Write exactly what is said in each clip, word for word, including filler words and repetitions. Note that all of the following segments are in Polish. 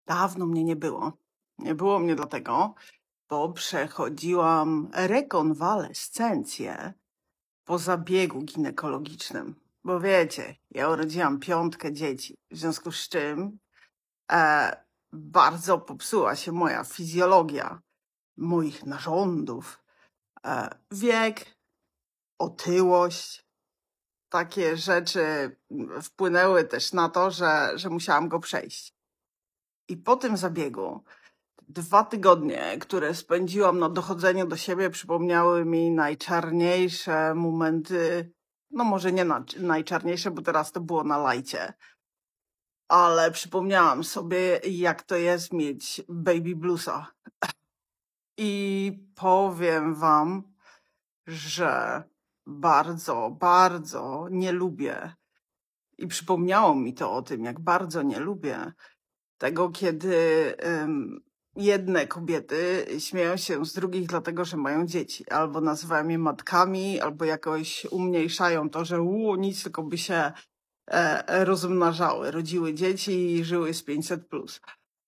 Dawno mnie nie było. Nie było mnie dlatego, bo przechodziłam rekonwalescencję po zabiegu ginekologicznym. Bo wiecie, ja urodziłam piątkę dzieci, w związku z czym e, bardzo popsuła się moja fizjologia, moich narządów, e, wiek, otyłość. Takie rzeczy wpłynęły też na to, że, że musiałam go przejść. I po tym zabiegu dwa tygodnie, które spędziłam na dochodzeniu do siebie, przypomniały mi najczarniejsze momenty, no może nie na, najczarniejsze, bo teraz to było na lajcie, ale przypomniałam sobie, jak to jest mieć baby bluesa. I powiem wam, że bardzo, bardzo nie lubię. I przypomniało mi to o tym, jak bardzo nie lubię tego, kiedy um, jedne kobiety śmieją się z drugich dlatego, że mają dzieci. Albo nazywają je matkami, albo jakoś umniejszają to, że u, nic, tylko by się e, rozmnażały, rodziły dzieci i żyły z pięćset plus.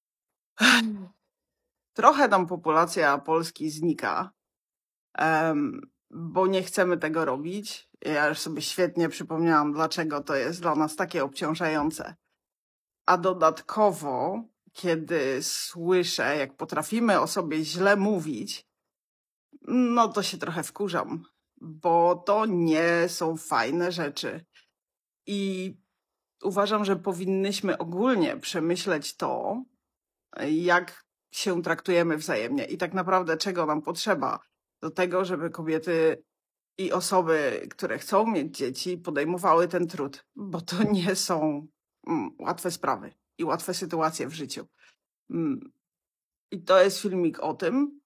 Trochę tam populacja Polski znika, um, bo nie chcemy tego robić. Ja już sobie świetnie przypomniałam, dlaczego to jest dla nas takie obciążające. A dodatkowo, kiedy słyszę, jak potrafimy o sobie źle mówić, no to się trochę wkurzam, bo to nie są fajne rzeczy. I uważam, że powinnyśmy ogólnie przemyśleć to, jak się traktujemy wzajemnie i tak naprawdę czego nam potrzeba do tego, żeby kobiety i osoby, które chcą mieć dzieci, podejmowały ten trud, bo to nie są mm, łatwe sprawy i łatwe sytuacje w życiu. Mm. I to jest filmik o tym,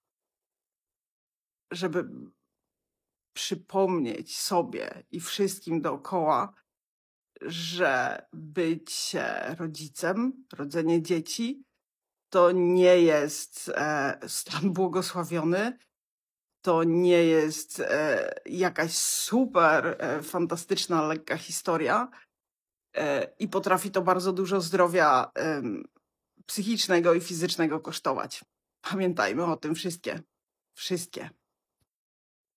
żeby przypomnieć sobie i wszystkim dookoła, że bycie rodzicem, rodzenie dzieci, to nie jest e, stan błogosławiony, to nie jest e, jakaś super e, fantastyczna, lekka historia e, i potrafi to bardzo dużo zdrowia e, psychicznego i fizycznego kosztować. Pamiętajmy o tym wszystkie. Wszystkie.